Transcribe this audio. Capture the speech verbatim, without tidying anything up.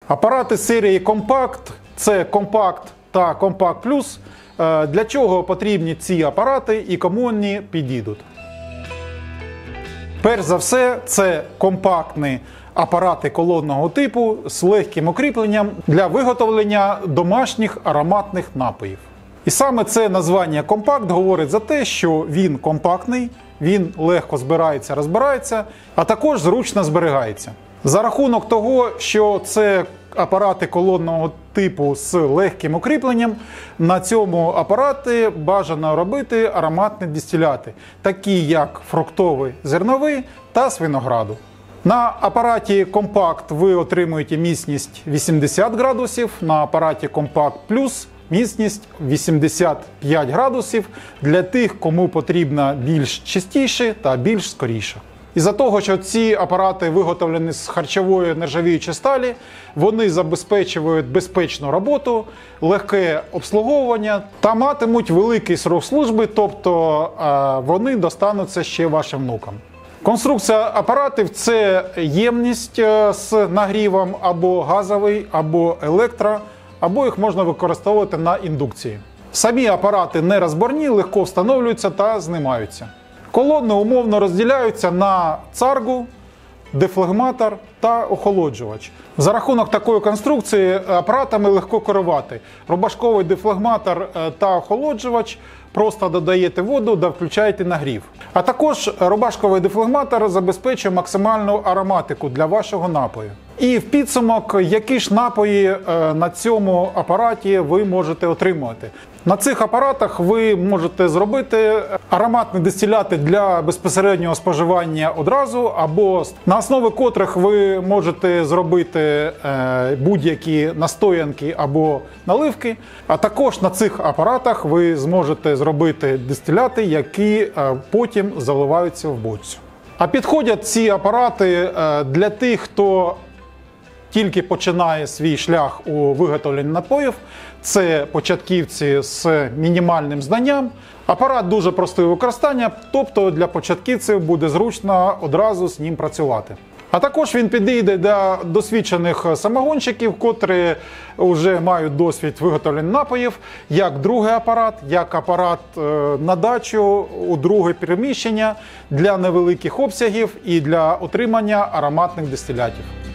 Апарати серії Compact – це Compact та Compact Plus. Для чого потрібні ці апарати і кому вони підійдуть? Перш за все, це компактні апарати колонного типу з легким укріпленням для виготовлення домашніх ароматних напоїв. І саме це названня компакт говорить за те, що він компактний, він легко збирається, розбирається, а також зручно зберігається. За рахунок того, що це апарати колонного типу з легким укріпленням, на цьому апараті бажано робити ароматні дистиляти, такі як фруктовий, зерновий та з винограду. На апараті Compact ви отримуєте міцність вісімдесят градусів, на апараті Compact Plus міцність вісімдесят п'ять градусів для тих, кому потрібно більш частіше та більш скоріше. Із-за того, що ці апарати виготовлені з харчової нержавіючої сталі, вони забезпечують безпечну роботу, легке обслуговування та матимуть великий срок служби, тобто вони достануться ще вашим внукам. Конструкція апаратів – це ємність з нагрівом або газовий, або електро, або їх можна використовувати на індукції. Самі апарати нерозборні, легко встановлюються та знімаються. Колони умовно розділяються на царгу, дефлегматор та охолоджувач. За рахунок такої конструкції апаратами легко керувати. Рубашковий дефлегматор та охолоджувач просто додаєте воду та включаєте нагрів. А також рубашковий дефлегматор забезпечує максимальну ароматику для вашого напою. І в підсумок, які ж напої на цьому апараті ви можете отримувати. На цих апаратах ви можете зробити ароматні дистиляти для безпосереднього споживання одразу, або на основі котрих ви можете зробити будь-які настоянки або наливки. А також на цих апаратах ви зможете зробити дистиляти, які потім заливаються в бочку. А підходять ці апарати для тих, хто тільки починає свій шлях у виготовленні напоїв. Це початківці з мінімальним знанням. Апарат дуже простий у використанні, тобто для початківців буде зручно одразу з ним працювати. А також він підійде для досвідчених самогонщиків, котрі вже мають досвід виготовлення напоїв, як другий апарат, як апарат на дачу, у друге переміщення для невеликих обсягів і для отримання ароматних дистилятів.